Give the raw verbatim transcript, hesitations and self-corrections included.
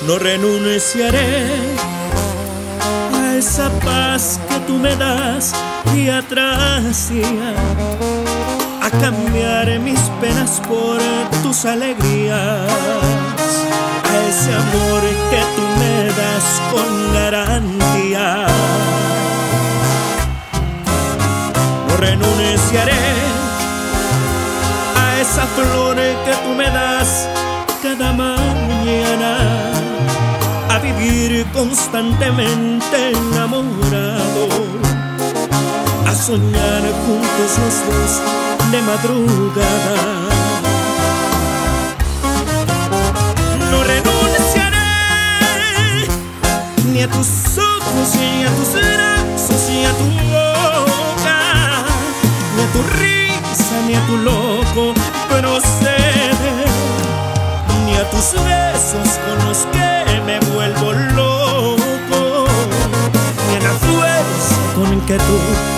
No renunciaré a esa paz que tú me das día tras día, a cambiar mis penas por tus alegrías, a ese amor que tú me das con garantía. No renunciaré a esa flor que tú me das cada mañana, a vivir constantemente enamorado, a soñar juntos los dos de madrugada. No renunciaré ni a tus ojos, ni a tus brazos, ni a tu boca, ni a tu risa, ni a tu loco proceder, ni a tus besos con los que me vuelvo loco, ni a la fuerza con que tú